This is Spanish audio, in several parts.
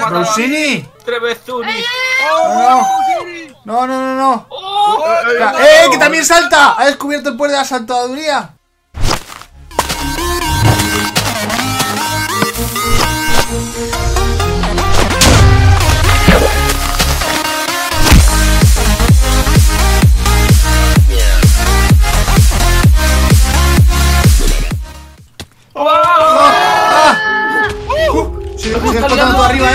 ¡Rossini! ¡Trevezuni! No. ¡Que también salta! ¡Ha descubierto el poder de la saltaduría! Se nos está explotando todo arriba,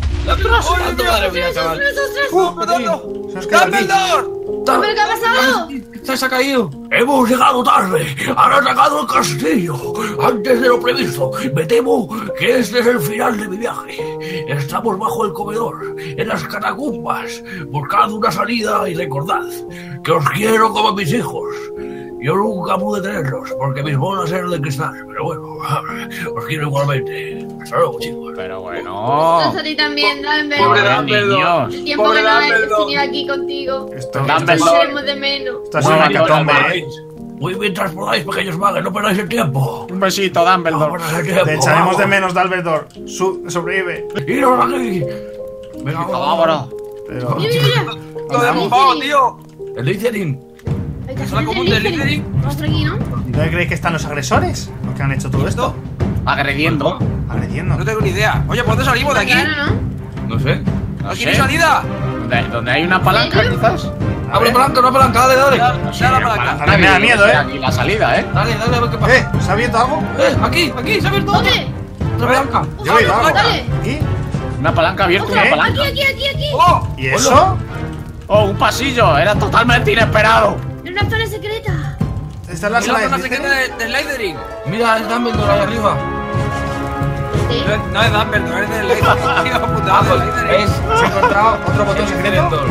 ¿Pero qué ha pasado? ¡Se ha caído! Hemos llegado tarde. Han atacado el castillo antes de lo previsto. Me temo que este es el final de mi viaje. Estamos bajo el comedor, en las catacumbas. Buscad una salida y recordad que os quiero como a mis hijos. Yo nunca pude tenerlos porque mis bolas eran de cristal. Pero bueno, os quiero igualmente. Hasta luego, chicos. Pero bueno. A ti también, Dumbledore. Pobre Dumbledore. El tiempo que no he venido aquí contigo. Dumbledore. Nos echaremos de menos. Esto es una catombe, Muy mientras podáis, pequeños magos, no perdáis el tiempo. Un besito, No Dumbledore. perdáis el tiempo. Te echaremos de menos, Dumbledore. Sobrevive. ¡Iros aquí! Venga, Vámonos. Pero... Mira. ¡Lo hemos mojado, tío! El Slytherin. ¿Es la común del Slytherin? Vamos por aquí, ¿no? ¿Dónde creéis que están los agresores? ¿Los que han hecho todo esto? Agrediendo. Agrediendo. No tengo ni idea. Oye, ¿por dónde salimos de aquí? Claro, ¿no? No sé. No ¿Aquí sé. no hay salida? ¿Donde hay una palanca, quizás? Abre palanca, una palanca, dale. A mí me da miedo, Aquí la salida, Dale, a ver qué pasa. ¿Se ha abierto algo? Aquí, se ha abierto otra. ¿Dónde? Otra palanca. Yo he oído algo. Dale. ¿Aquí? Una palanca abierta, ¿Qué? una Aquí, palanca. aquí. ¡Oh! ¿Y eso? Oh, un pasillo. Era totalmente inesperado. En una zona secreta. Esta es la Es sala la de zona secreta Slytherin. de Slytherin. Mira, es Dumbledore ahí arriba. Sí. No es Dumbledore, es de Slytherin. Tío, puta, de Slytherin. Se ha encontrado otro botón secreto.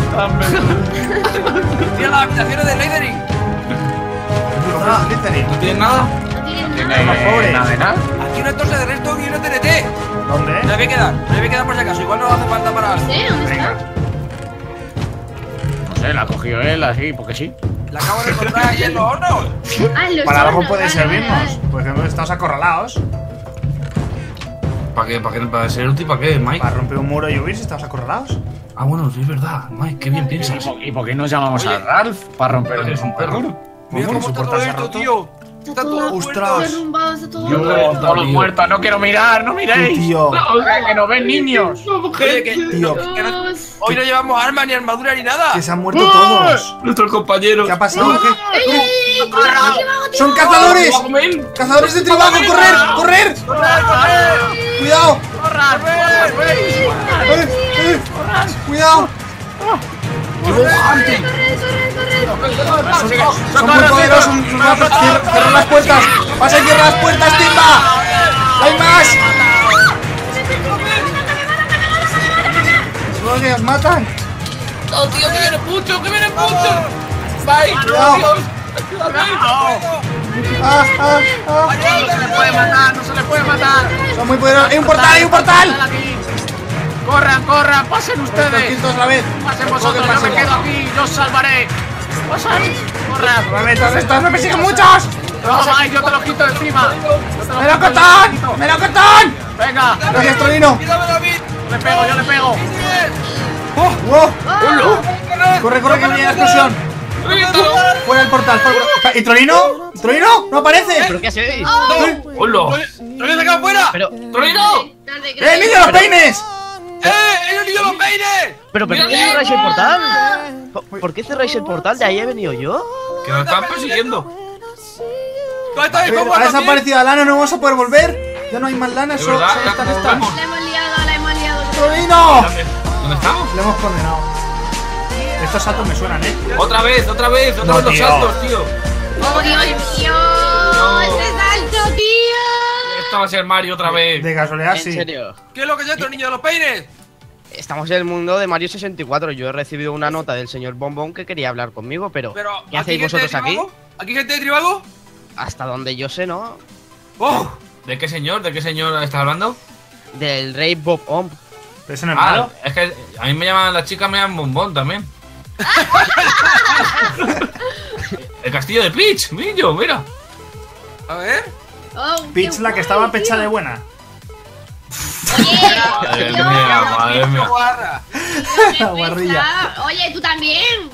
Mira las habitaciones de Slytherin. Ah, Slytherin. ¿No tienes nada? No tienes Tiene nada. más pobres. nada de nada. Aquí una torre de Redstone y una TNT. ¿Dónde? Me la voy a quedar, por si acaso. Igual no hace falta para algo. ¿Sí? ¿Dónde Venga. está? No sé, la ha cogido él así, porque sí. La acabo de encontrar ahí en los hornos. Ah, en los Para algo hornos, puede vale, servirnos. vale. Porque estamos acorralados. ¿Para qué? ¿Para ser útil? ¿Para qué, Mike? Para romper un muro y huir si estamos acorralados. Ah, bueno, sí es verdad. Mike, qué bien piensas. ¿Y por qué no llamamos a Ralph para romper Es un perro. Mira ¿Cómo? cómo está todo ¿Soportarse esto, roto? tío. Está todo ¡Ostras! derrumbado, está todo Yo derrumbado. todos muertos, no quiero mirar, no miréis. Tío. Que nos ven niños. Oye, que Tío. Dios. hoy no llevamos armas, ni armadura, ni nada. Que se han muerto todos. Nuestros compañeros. ¿Qué ha pasado? ¿Qué? ¡Ey! ¡Corre, aquí abajo, tío! ¡Son cazadores! ¡Ven! ¡Cazadores de tribago! ¡Correr! ¡Correr! ¡Cuidado! ¡Cuidado! ¡Corre! Son muy poderosos. ¡Cierra las puertas! ¡Pasa y cierra las puertas, Timba! ¡Hay más! ¡No, que os matan! ¡Oh, tío, que viene mucho! ¡Que viene mucho! ¡Bye! Cuidado. ¡Dios! ¡Ah, ah, ah! No se le puede matar, no se le puede matar. ¡Son muy poderosos! ¡Hay un portal! ¡Hay un portal! Corran, corran, pasen ustedes. Tranquilos otra vez. Pasen vosotros, yo me quedo aquí, yo os salvaré. Pasan, corran. ¡Momentos estos! ¡Me persiguen muchos! No, Mike, yo te lo quito de encima. ¡Melocotón! ¡Melocotón! Venga, Gracias, Torino. ¡Cuidado, David! yo le pego. ¡Wow! ¡Corre, corre, que viene la explosión! ¡Fuera del portal! fuera. ¿Y Torino? ¿Torino? ¡No aparece! ¿Pero qué hacéis? ¡Hola! ¡Tronino se acaba fuera! Pero, ¡Tronino! ¡Eh, niño, los peines! ¡El niño los peines! ¿por qué cerráis el portal? ¿Por qué cerráis el portal? ¿De ahí he venido yo? Que nos están persiguiendo. ¿Dónde está el Ha Hogwarts también? desaparecido la lana, no vamos a poder volver. Ya no hay más lana, De solo verdad, están nos estas. vemos. La hemos liado. ¡Torino! ¿Dónde estamos? Le hemos condenado. Estos saltos me suenan, Otra vez No, los tío. saltos, tío. ¡Oh, Dios mío! ¡Ese salto, tío! Esta va a ser Mario otra vez. De casualidad, En sí. serio. ¿Qué es lo que es esto, niño de los peines? Estamos en el mundo de Mario 64. Yo he recibido una nota del señor Bombón que quería hablar conmigo, pero Pero, ¿qué ¿aquí hacéis gente de vosotros aquí? Trivago? ¿Aquí gente de Trivago? Hasta donde yo sé, ¿no? ¡Oh! ¿De qué señor? ¿De qué señor estás hablando? Del rey Bob Omb. ¿Pero eso no es malo? Es que a mí me llaman, las chicas me llaman Bombón también. El castillo de Peach, niño, mira. A ver. Oh, Peach, qué la que guay, estaba pecha tío. de buena. Madre mía, madre mía. Guarra. La guarrilla. Oye, tú también.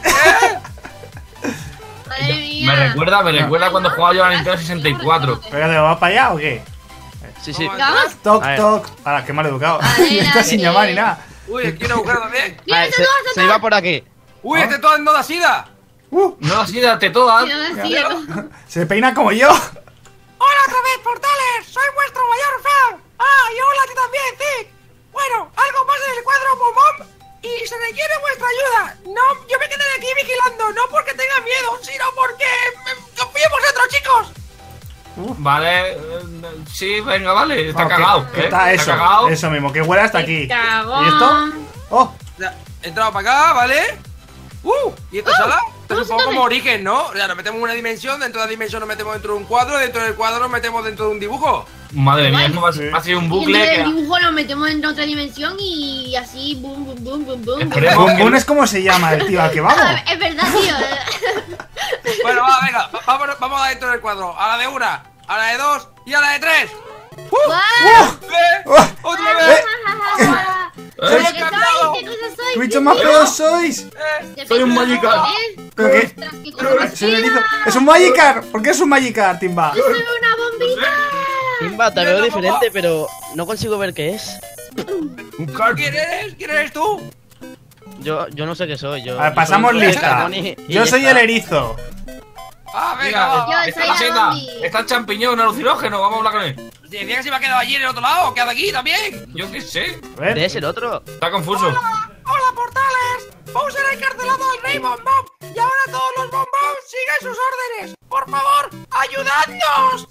Madre mía. Me recuerda cuando jugaba yo a la Nintendo 64. Pégate, ¿vas para allá o qué? Sí, sí. Vamos. Toc, A ver. toc. Para, qué mal educado. Adelante. Está sin llamar ni nada. Uy, aquí hay un agujero también. Mira, Vale, está todo, se iba por aquí. Uy, este todo en no da sida. No, así date todas. Se peina como yo. Hola otra vez, portales. Soy vuestro mayor fan. Ah, y hola a ti también, Zic. Bueno, algo más en el cuadro Bombón y se requiere vuestra ayuda. No, yo me quedé aquí vigilando, no porque tenga miedo, sino porque confío en vosotros, chicos. Vale, sí, venga, vale. Está Ok, cagado, Está eso, cagado. eso mismo, que huele hasta aquí. Cagón. ¿Y esto? Oh, Ya, he entrado para acá, ¿vale? ¿Y esta sala? Esto es un poco como Origen, ¿no? Ya, nos metemos en una dimensión, dentro de la dimensión nos metemos dentro de un cuadro, dentro del cuadro nos metemos dentro de un dibujo. Madre mía, Guay. ha sido un Y bucle entonces que. el dibujo lo metemos en otra dimensión y así, boom, boom, boom, boom, boom. Esperemos. Bumbún es como se llama el tío al que vamos. Ah, es verdad, tío. Bueno, va, venga, vamos adentro del cuadro. A la de una, a la de dos y a la de tres. ¡Guau! ¡Otra vez! ¿Qué ¡He soy? cambiado! ¿Qué cosa soy? ¿Qué bichos más feos sois? Soy un Magikarp. ¿Pero qué? Ostras, qué cosa más Soy un erizo. fea. ¡Es un Magikarp! ¿Por qué es un Magikarp, Timba? Soy una bombita. Timba, te veo diferente, pero no consigo ver qué es. Un carp. ¿Quién eres? ¿Quién eres tú? Yo no sé qué soy. A ver, pasamos yo soy lista. Pokémon y Yo ya soy está. el erizo. Ah, venga, va. Yo Está soy la la seta, zombie. está el champiñón alucinógeno, vamos a hablar con él. Si decía que se me ha quedado allí en el otro lado, queda aquí también. Yo qué sé, A ver. Debe ser otro. está confuso. Hola, portales. Bowser ha encarcelado al rey Bombón y ahora todos los Bombón siguen sus órdenes. Por favor, ayudadnos.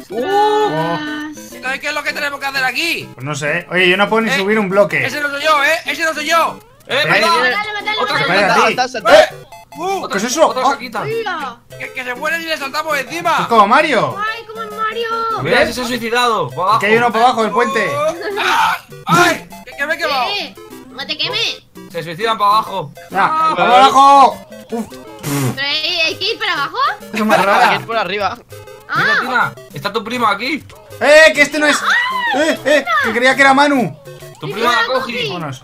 Ostras. Entonces, ¿qué es lo que tenemos que hacer aquí? Pues no sé. Oye, yo no puedo ni subir un bloque. Ese no soy yo, ¿eh? Ese no soy yo. Venga, Matale, matale, otra matale. Espera, saquita, a ti. Salta, salta. ¿Qué es eso? Otra Oh. saquita. Mira. Que se mueren y le saltamos Es encima. como Mario. Ay, como en Mario. Mira, ese se ha suicidado. Por abajo. Que hay uno por abajo del puente. ¡Ay! ¿Que me he quemado? No te queme. Se suicidan para abajo. Ya, ¡vamos abajo! Uf, Pero hay que ir para abajo. eso es más Hay que rara. ir por arriba. Mira, Ah, Tina, está tu prima aquí. Que este no es. Que creía que era Manu. Tu prima la cogí. Vámonos.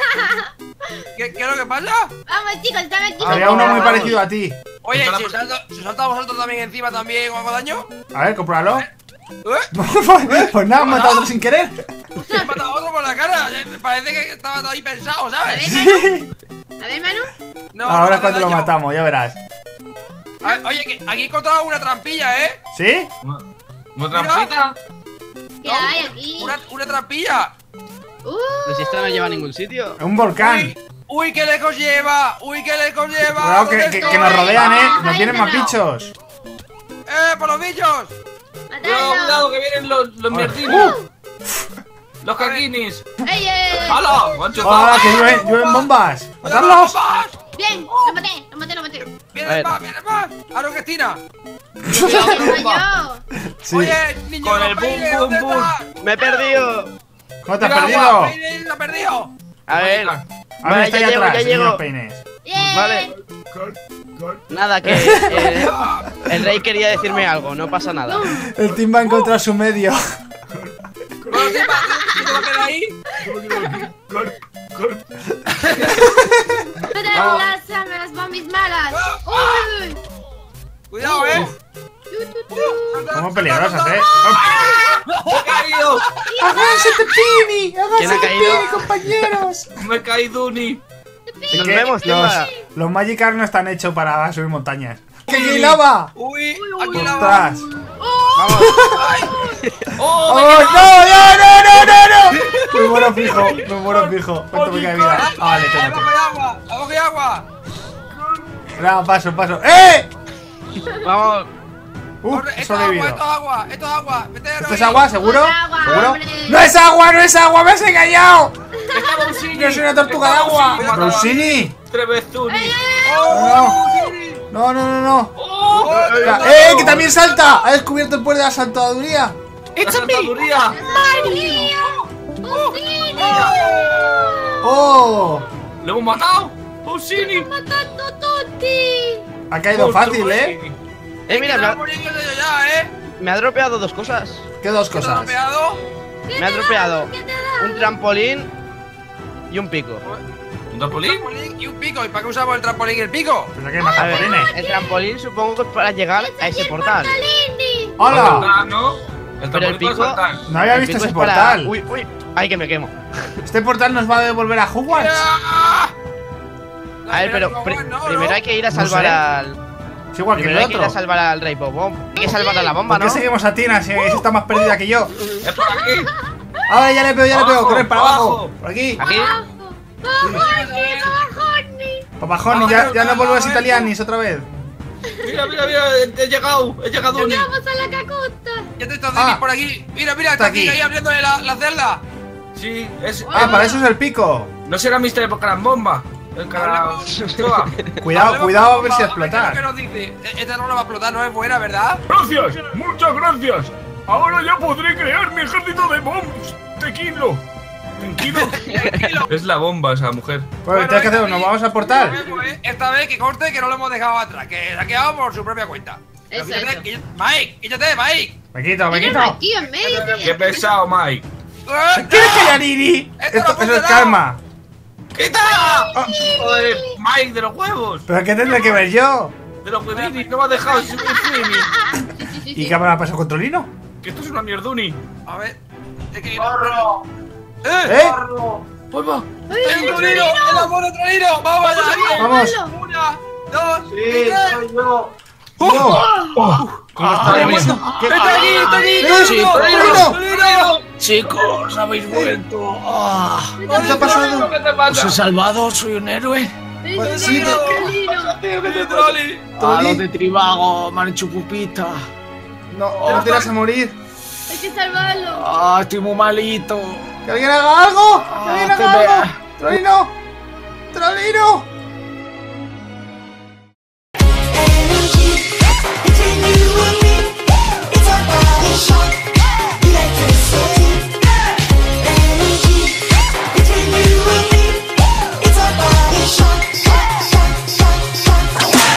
¿Qué es lo que pasa? vamos, chicos, están aquí. Había uno muy parecido a ti. Oye, Está la- si os salta a vosotros también encima también o hago daño. A ver, cómpralo. ¿Eh? Pues nada, me he matado a otro sin querer. He matado a otro por la cara. Parece que estaba todo ahí pensado, A ¿sabes? ver, Manu. A ver, Manu. No, Ahora no es cuando lo daño. matamos, ya verás. Oye, que aquí he encontrado una trampilla, ¿eh? ¿Sí? ¿No trampita? ¿Qué hay aquí? Una trampilla. Pero si esto no lleva a ningún sitio. Un volcán. Uy, qué lejos lleva. Uy, qué lejos lleva. Cuidado ¿Dónde que estoy? nos rodean, Ah, Nos tienen más váyanse, bichos. Por los bichos. Cuidado, Matadlo. cuidado, que vienen los mierdinos. Los caquinis. ¡Ey, ey! ¡Hala! ¡Mancho! ¡Ah, que llueven bombas! ¡Matadlos! ¡Vamos! Bien, lo maté. ¡Vienen A ver. más, vienen más! ¡Ahora Cristina! Soy yo. Sí. Oye, niño, Con el Peine, bum, ¿dónde bum, bum. estás? Me he perdido. ¿Cómo te has Mira, perdido? Peine se ha perdido. A ver. A ver, Vale, está ya ahí llego, atrás, ya señor llego. Peines. Bien. Vale. Nada, que el rey quería decirme algo, no pasa nada. El team va a encontrar su medio. Bueno, ¿qué te va a quedar ahí? Matadlo las bombis malas. Uy. Cuidado, Somos peligrosas, ¡Me he caído! ¡Háganse Pini! ¿Quién ha ¡Háganse caído? Pini, compañeros! ¡Me he caído, Uni! Nos vemos, los, Timba. los Magikarp no están hechos para subir montañas. ¡Que aquí hay lava! Uy, aquí la ¡Ostras! Vamos. ¡Oh! ¡Oh, no, no, no, no, no, no! Me muero fijo, me muero fijo. ¿Cuánto me queda de vida? Ah, vale, Abajo tengo. hay agua, abajo hay agua. No, paso, paso. ¡Eh! Vamos. Corre, He esto es agua, sobrevivido. esto es agua, esto es agua. Mételo ¿Esto ahí. es agua, seguro? Otra agua, ¿Seguro? hombre. ¡No es agua, no es agua! ¡Me has engañado! ¡Está Bowsini! ¡Yo soy una tortuga de agua! ¡Está ¡Rossini! ¡Trebezuni! No, no, no, no. ¡Oh! ¡Que también salta! ¡Ha descubierto el poder de la saltaduría! ¡La saltaduría! ¡Oh! ¡Lo hemos matado! ¡Bowsini! Matando tutti. Ha caído fácil, ¿eh? Mira, Estamos muriendo de ya, me ha dropeado dos cosas. ¿Qué dos ¿Qué te has cosas? dropeado? Me ha atropellado un trampolín y un pico. ¿Un trampolín? Y un pico. ¿Y para qué usamos el trampolín y el pico? Pero que más A ver, trampolines. el trampolín supongo que es para llegar a ese portal. ¡Hola! Saltar, ¿no? El Pero el trampolín para pico- saltar. No había El visto pico ese es para- portal. Uy, uy. Ay, que me quemo. ¿Este portal nos va a devolver a Hogwarts? A ver, pero primero hay que ir a No salvar sé. al. Es igual que Primero el hay que ir a otro. salvar al Rey Bobón. Hay que salvar a la bomba, ¿Por qué ¿no? seguimos a Tina si está más perdida que yo? Es por aquí. Ahora ya le pego, Abajo, correr para abajo. abajo. Por aquí. Aquí. Papajoni, ya no vuelves italianis otra vez. Mira, mira, mira. He llegado. He llegado. Uni. Vamos a la cacosta. Ya te estás de aquí Ah. por aquí. Mira, mira, Está está aquí aquí. ahí abriéndole la celda. Sí, es. Ah, para eso es el pico. No será Mr. Carambomba. El Carambomba. Cuidado a ver si ¿Qué explota. nos dice? Esta no la va a explotar, no es buena, ¿verdad? ¡Gracias! ¡Muchas gracias! Ahora ya podré crear mi ejército de bombs. Tequilo. Tranquilo. Es la bomba esa mujer. Pues ¿qué hay que hacer? ¿Nos vamos al portal? Esta vez que corte que no lo hemos dejado atrás, que se ha quedado por su propia cuenta. Eso, Fíjate eso. que- Mike, quítate, Mike. Me quito. Mira, aquí en medio, tío. Qué pesado, Mike. ¿Quieres callar, Iri? Esto no Eso es funcionaba. karma. ¡Quita! Joder, Mike, de los huevos. ¿Pero qué tendré que ver yo? De los huevinis, no me has dejado subir Fini. Sí, sí, ¿Y sí. qué habrá pasado con Trolino? Que esto es una mierduni. A ver. Es que. ¿Eh? Pues va. ¡El Trolino! ¡El amor de Trolino! ¡Vamos allá! Vamos. Una, dos, y tres. ¿Cómo está? ¿Qué? ¡Está aquí, está aquí! Sí, ¡Trolino! Trolino. ¡Trolino! Chicos, habéis vuelto. Ah, ¿Qué te ha pasado? ¿Qué te os he pasa? salvado, soy un héroe. Sí, Trolli. A los de Trivago me han hecho pupita. No te vas a morir. Hay que salvarlo. Ah, estoy muy malito. ¡Que alguien haga algo! ¡Que alguien que haga me- algo! ¡Trolino! ¡Trolino!